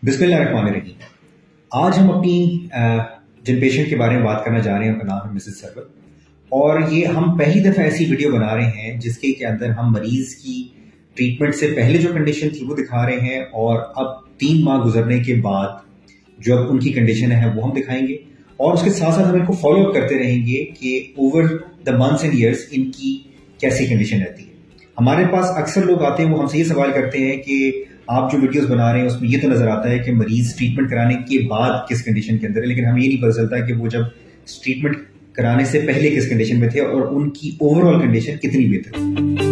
बिस्मिल्लाहिर्रहमानिर्रहीम। आज हम अपनी जिन पेशेंट के बारे में बात करना जा रहे हैं उनका नाम है मिसेस सरवत, और ये हम पहली दफ़ा ऐसी वीडियो बना रहे हैं जिसके के अंदर हम मरीज की ट्रीटमेंट से पहले जो कंडीशन थी वो दिखा रहे हैं, और अब 3 माह गुजरने के बाद जो अब उनकी कंडीशन है वो हम दिखाएंगे, और उसके साथ साथ हम इनको फॉलो अप करते रहेंगे कि over the months and years इनकी कैसी कंडीशन रहती है। हमारे पास अक्सर लोग आते हैं, वो हमसे ये सवाल करते हैं कि आप जो वीडियोस बना रहे हैं उसमें ये तो नजर आता है कि मरीज ट्रीटमेंट कराने के बाद किस कंडीशन के अंदर है, लेकिन हमें ये नहीं पता चलता कि वो जब ट्रीटमेंट कराने से पहले किस कंडीशन में थे और उनकी ओवरऑल कंडीशन कितनी बेहतर है।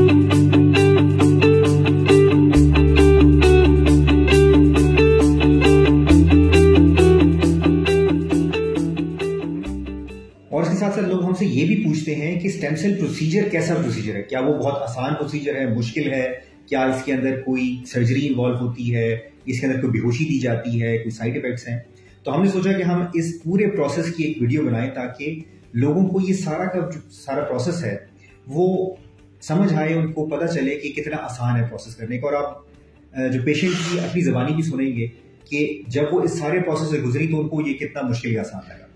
और इसके साथ साथ लोग हमसे ये भी पूछते हैं कि स्टेम सेल प्रोसीजर कैसा प्रोसीजर है, क्या वो बहुत आसान प्रोसीजर है, मुश्किल है, क्या इसके अंदर कोई सर्जरी इन्वॉल्व होती है, इसके अंदर कोई बेहोशी दी जाती है, कोई साइड इफेक्ट्स हैं। तो हमने सोचा कि हम इस पूरे प्रोसेस की एक वीडियो बनाएं ताकि लोगों को ये सारा प्रोसेस है वो समझ आए, उनको पता चले कि कितना आसान है प्रोसेस करने का। और आप जो पेशेंट की अपनी जबानी भी सुनेंगे कि जब वो इस सारे प्रोसेस से गुजरी तो उनको ये कितना मुश्किल या आसान लगा।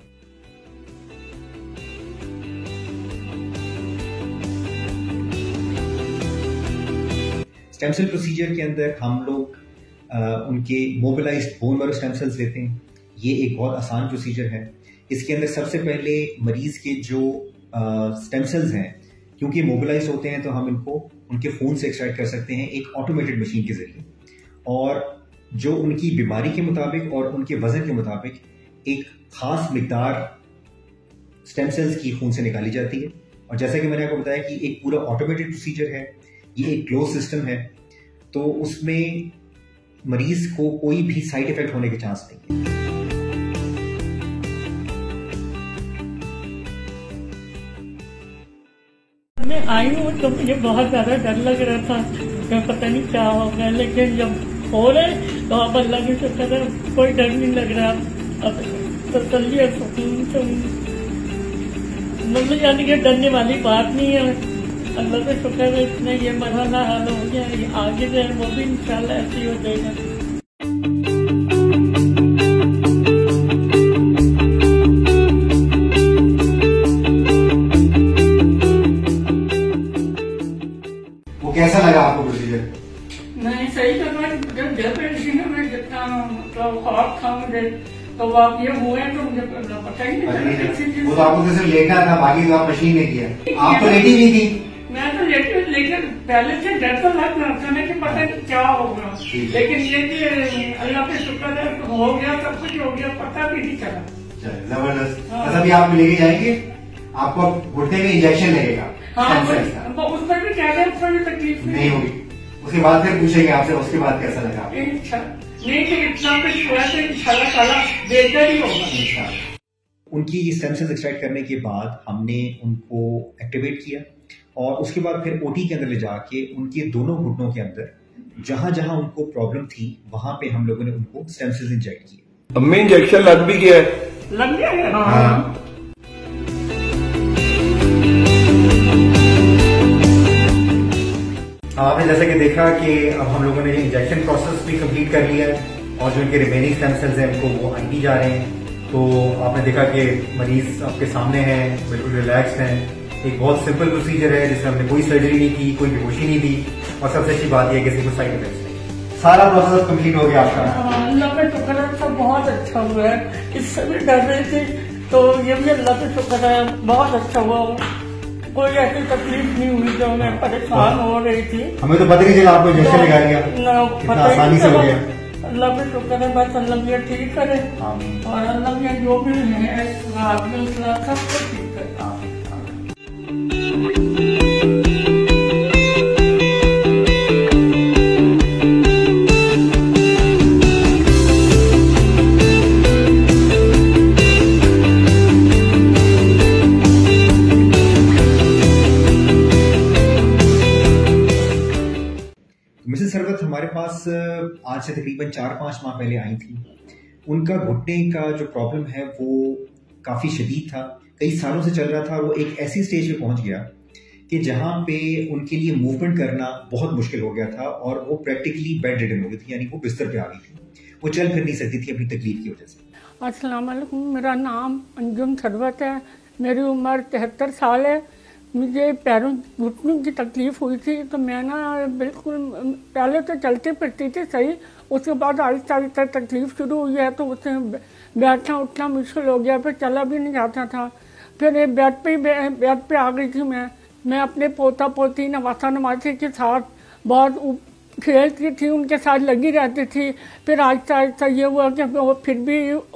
स्टेम सेल प्रोसीजर के अंदर हम लोग उनके mobilized bone marrow stem cells लेते हैं। ये एक बहुत आसान प्रोसीजर है। इसके अंदर सबसे पहले मरीज के जो स्टेम सेल्स हैं, क्योंकि मोबिलाइज होते हैं तो हम इनको उनके खून से एक्सट्रैक्ट कर सकते हैं एक ऑटोमेटेड मशीन के जरिए, और जो उनकी बीमारी के मुताबिक और उनके वजन के मुताबिक एक खास मिकदार स्टेम सेल्स की खून से निकाली जाती है। और जैसा कि मैंने आपको बताया कि एक पूरा ऑटोमेटेड प्रोसीजर है, ये एक क्लोज सिस्टम है, तो उसमें मरीज को कोई भी साइड इफेक्ट होने के चांस नहीं है। मैं आई हूँ तो मुझे बहुत ज्यादा डर लग रहा था कि पता नहीं क्या होगा, लेकिन जब हो रहे तो अब अल्लाह की शुक्र है कोई डर नहीं लग रहा। अब तसल्ली और सुकून से मतलब यानी कि डरने वाली बात नहीं है। अल्लाह का शुक्र है इसने ये मरहला हाल हो गया, ये आगे जो है वो भी इंशाल्लाह ऐसे ही हो जाएगा। वो कैसा लगा आपको प्रोसीजर? मैं सही करना जब जब मैं जितना खौफ था मुझे, तो आप ये हुए तो मुझे पता ही नहीं। वो तो आपको सिर्फ लेटा था, बाकी तो आप मशीन ने किया। आप तो लेटी हुई थी। मैं तो लेकिन पहले से डर तो लग रहा था कि पता नहीं क्या होगा, लेकिन ये कि अल्लाह पे शुक्र है हो गया, सब कुछ हो गया, पता भी नहीं चला। जबरदस्त। अभी आप लेके जाएंगे, आपको घुटने में इंजेक्शन लगेगा। हाँ, उस पर भी कह रहे हैं, कोई तकलीफ नहीं होगी। उसके बाद फिर पूछेंगे आपसे उसके बाद कैसा लगा। नहीं कि इतना कुछ हुआ तो इंशाल्लाह बेहतर ही होगा। उनकी ये स्टेम सेल्स एक्सट्रैक्ट करने के बाद हमने उनको एक्टिवेट किया, और उसके बाद फिर ओटी के अंदर ले जाके उनके दोनों घुटनों के अंदर जहां जहां उनको प्रॉब्लम थी वहां पे हम लोगों ने उनको स्टेम सेल्स इंजेक्ट किए। हमें इंजेक्शन लग भी गया है। लग गया है। हाँ। आपने जैसे कि देखा कि अब हम लोगों ने ये इंजेक्शन प्रोसेस भी कंप्लीट कर लिया है, और जो इनके रिमेनिंग स्टेम सेल्स हैं उनको वो आईटी जा रहे हैं। तो आपने देखा कि मरीज आपके सामने हैं, बिल्कुल रिलैक्स हैं। एक बहुत सिंपल प्रोसीजर है जिसमें हमने कोई सर्जरी नहीं की, कोई बेहोशी नहीं दी, और सबसे अच्छी बात यह है कि कोई साइड इफेक्ट्स नहीं। सारा प्रोसेस कंप्लीट हो गया आपका। अल्लाह का शुक्र है, सब बहुत अच्छा हुआ है। इससे भी डर रही थी, तो ये भी अल्लाह का शुक्र है बहुत अच्छा हुआ। कोई ऐसी तकलीफ नहीं हुई जो मैं परेशान हो रही थी। हमें तो पता नहीं चला आपको इंजेक्शन लगा दिया, कितना आसानी से हो गया। अल्लाह का शुक्र है, बस अल्लाह मियां ठीक करे, और अल्लाह मियां जो भी है सब कुछ ठीक करे। मिसेस सरवत हमारे पास आज से तकरीबन 4-5 माह पहले आई थी। उनका घुटने का जो प्रॉब्लम है वो काफ़ी शदीद था, कई सालों से चल रहा था। वो एक ऐसी स्टेज पे पहुंच गया कि जहां पे उनके लिए मूवमेंट करना बहुत मुश्किल हो गया था और वो प्रैक्टिकली बेड रिडन हो गई थी, यानी वो बिस्तर पे आ गई थी। वो चल फिर नहीं सकती थी अपनी तकलीफ की वजह से। अस्सलाम वालेकुम, मेरा नाम अंजुम सरवत है, मेरी उम्र 73 साल है। मुझे पैरों घुटनों की तकलीफ़ हुई थी, तो मैं ना बिल्कुल पहले तो चलती फिरती थी सही, उसके बाद आहिस्ता आहिस्ता तकलीफ़ शुरू हुई है, तो उससे बैठना उठना मुश्किल हो गया, फिर चला भी नहीं जाता था। फिर एक बेड पे आ गई थी मैं अपने पोता पोती नवासा नवासी के साथ बहुत खेलती थी, उनके साथ लगी रहती थी। फिर आहिस्ता आहिस्ता ये हुआ कि वो फिर भी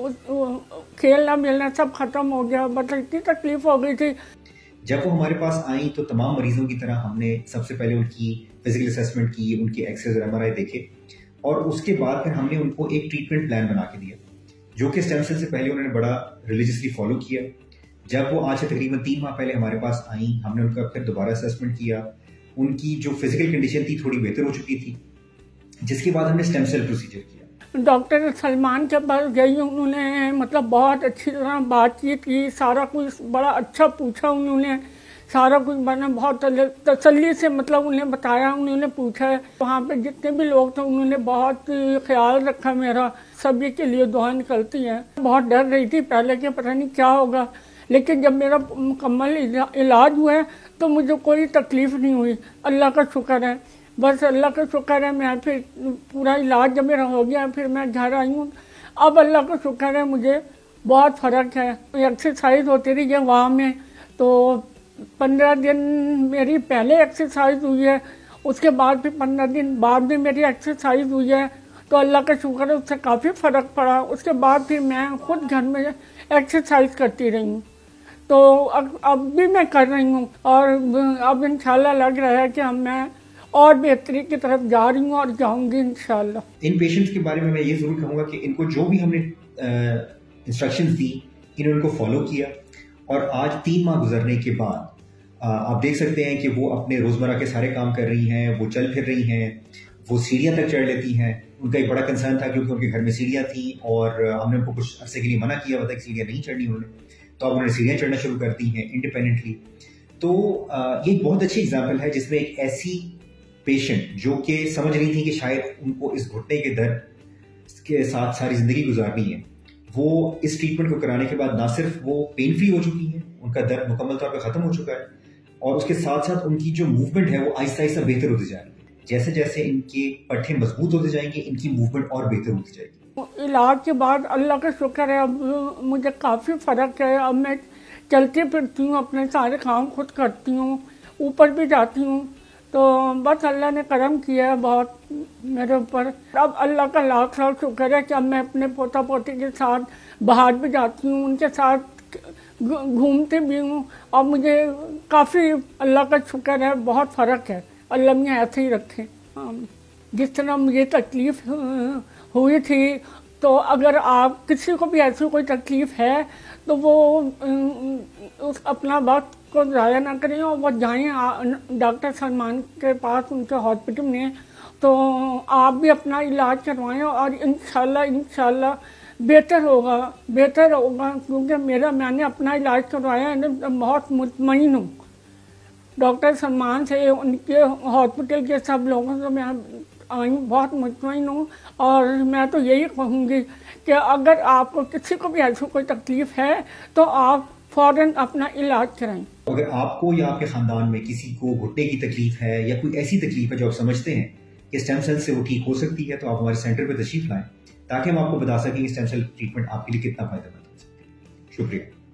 खेलना मिलना सब खत्म हो गया, बस इतनी तकलीफ हो गई थी। जब वो हमारे पास आई तो तमाम मरीजों की तरह हमने सबसे पहले उनकी फिजिकल असेसमेंट की, उनके एक्सरेज और MRI देखे, और उसके बाद फिर हमने उनको एक ट्रीटमेंट प्लान बना के दिया, जो कि स्टेम सेल से पहले उन्होंने बड़ा रिलीजियसली फॉलो किया। जब वो आज से तकरीबन 3 माह पहले हमारे पास आई, हमने उनका फिर दोबारा असेसमेंट किया। उनकी जो फिजिकल कंडीशन थी थोड़ी बेहतर हो चुकी थी, जिसके बाद हमने स्टेम सेल प्रोसीजर किया। डॉक्टर सलमान के पास गई, उन्होंने मतलब बहुत अच्छी तरह बातचीत की, सारा कुछ बड़ा अच्छा पूछा उन्होंने, सारा कुछ मैंने बहुत तसल्ली से मतलब उन्हें बताया, उन्होंने पूछा। वहाँ पे जितने भी लोग थे उन्होंने बहुत ख्याल रखा मेरा, सभी के लिए दुआ निकलती हैं। बहुत डर रही थी पहले कि पता नहीं क्या होगा, लेकिन जब मेरा मुकम्मल इलाज हुआ है तो मुझे कोई तकलीफ नहीं हुई, अल्लाह का शुक्र है, बस अल्लाह का शुक्र है। मैं फिर पूरा इलाज जब मेरा हो गया फिर मैं घर आई हूँ, अब अल्लाह का शुक्र है मुझे बहुत फ़र्क है। एक्सरसाइज होती रही है वहाँ में, तो 15 दिन मेरी पहले एक्सरसाइज हुई है, उसके बाद फिर 15 दिन बाद में मेरी एक्सरसाइज हुई है, तो अल्लाह का शुक्र है उससे काफ़ी फ़र्क पड़ा। उसके बाद फिर मैं खुद घर में एक्सरसाइज करती रही हूँ, तो अब भी मैं कर रही हूँ, और अब इंशाल्लाह लग रहा है कि अब मैं और बेहतरी की तरफ जा रही हूँ और जाऊँगी इंशाल्लाह। इन पेशेंट्स के बारे में मैं ये ज़रूर कहूँगा कि इनको जो भी हमने इंस्ट्रक्शंस दी, इन्होंने उनको फॉलो किया, और आज 3 माह गुजरने के बाद आप देख सकते हैं कि वो अपने रोज़मर्रा के सारे काम कर रही हैं, वो चल फिर रही हैं, वो सीढ़ियाँ तक चढ़ लेती हैं। उनका एक बड़ा कंसर्न था क्योंकि उनके घर में सीढ़ियाँ थी, और हमने उनको कुछ अरसे के लिए मना किया हुआ था कि सीढ़ियाँ नहीं चढ़नी उन्होंने, तो अब उन्होंने सीढ़ियाँ चढ़ना शुरू कर दी हैं इंडिपेंडेंटली। तो ये एक बहुत अच्छी एग्जाम्पल है जिसमें एक ऐसी पेशेंट जो कि समझ रही थी कि शायद उनको इस घुटने के दर्द के साथ सारी ज़िंदगी गुजारनी है, वो इस ट्रीटमेंट को कराने के बाद ना सिर्फ वो पेन फ्री हो चुकी हैं, उनका दर्द मुकम्मल तौर पर ख़त्म हो चुका है, और उसके साथ साथ उनकी जो मूवमेंट है वो आहिस्ता आहिस्ता बेहतर होती जा रही है। जैसे जैसे इनके पट्टे मजबूत होते जाएंगे, इनकी मूवमेंट और बेहतर होती जाएगी। इलाज के बाद अल्लाह का शुक्र है, अब मुझे काफ़ी फ़र्क है। अब मैं चलती फिरती हूँ, अपने सारे काम खुद करती हूँ, ऊपर भी जाती हूँ, तो बस अल्लाह ने करम किया है बहुत मेरे ऊपर। अब अल्लाह का लाख लाख शुक्र है कि अब मैं अपने पोता पोती के साथ बाहर भी जाती हूँ, उनके साथ घूमती भी हूँ, और मुझे काफ़ी अल्लाह का शुक्र है, बहुत फ़र्क है। अल्लाह मुझे ऐसे ही रखे। जिस तरह मुझे तकलीफ़ हुई थी, तो अगर आप किसी को भी ऐसी कोई तकलीफ़ है तो वो उस अपना वक्त को ज़ाया ना करें और वो जाएं डॉक्टर सलमान के पास, उनके हॉस्पिटल में, तो आप भी अपना इलाज करवाएं, और इंशाल्लाह बेहतर होगा क्योंकि मैंने अपना इलाज करवाया है, बहुत मुतमईन हूँ डॉक्टर सलमान से, उनके हॉस्पिटल के सब लोगों से मैं आई बहुत मुतमईन हूँ। और मैं तो यही कहूँगी कि अगर आपको किसी को भी ऐसी कोई तकलीफ़ है तो आप फ़ौरन अपना इलाज कराएं। अगर आपको या आपके ख़ानदान में किसी को घुटने की तकलीफ़ है या कोई ऐसी तकलीफ़ है जो आप समझते हैं कि स्टेम सेल से वो ठीक हो सकती है, तो आप हमारे सेंटर पर तशरीफ़ लाएँ ताकि हम आपको बता सकें कि स्टेम सेल ट्रीटमेंट आपके लिए कितना फ़ायदेमंद हो सकती है। शुक्रिया।